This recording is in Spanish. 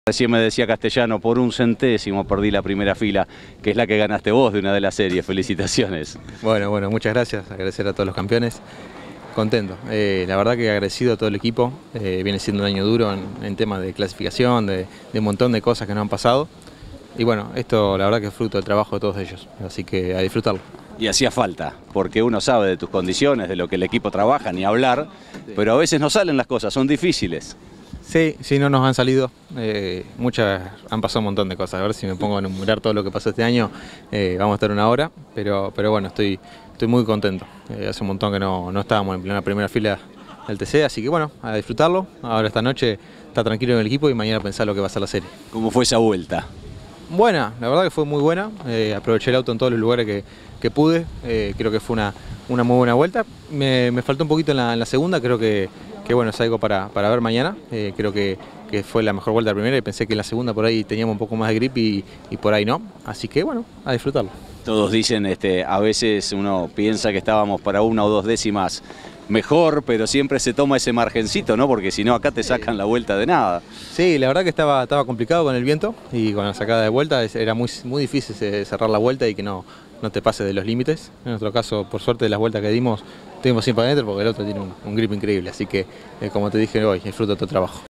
Recién me decía Castellano, por un centésimo perdí la primera fila, que es la que ganaste vos de una de las series. Felicitaciones. Bueno, muchas gracias. Agradecer a todos los campeones. Contento. La verdad que agradecido a todo el equipo. Viene siendo un año duro en temas de clasificación, de un montón de cosas que nos han pasado. Y bueno, esto la verdad que es fruto del trabajo de todos ellos. Así que a disfrutarlo. Y hacía falta, porque uno sabe de tus condiciones, de lo que el equipo trabaja, ni hablar, pero a veces no salen las cosas, son difíciles. Sí, no nos han salido, han pasado un montón de cosas. A ver si me pongo a enumerar todo lo que pasó este año, vamos a estar una hora, pero bueno, estoy muy contento. Hace un montón que no estábamos en la primera fila del TC, así que bueno, a disfrutarlo. Ahora esta noche está tranquilo en el equipo y mañana pensar lo que va a ser la serie. ¿Cómo fue esa vuelta? Buena, la verdad que fue muy buena, aproveché el auto en todos los lugares que pude, creo que fue una muy buena vuelta. Me faltó un poquito en la segunda, creo que bueno, es algo para ver mañana. Creo que fue la mejor vuelta la primera y pensé que en la segunda por ahí teníamos un poco más de grip y por ahí no. Así que bueno, a disfrutarlo. Todos dicen, a veces uno piensa que estábamos para 1 o 2 décimas mejor, pero siempre se toma ese margencito, ¿no? Porque si no acá te sacan la vuelta de nada. Sí, la verdad que estaba complicado con el viento y con la sacada de vuelta era muy difícil cerrar la vuelta y que no te pase de los límites. En nuestro caso, por suerte, de las vueltas que dimos, tuvimos 100 para adentro porque el otro tiene un grip increíble. Así que, como te dije hoy, disfruto de tu trabajo.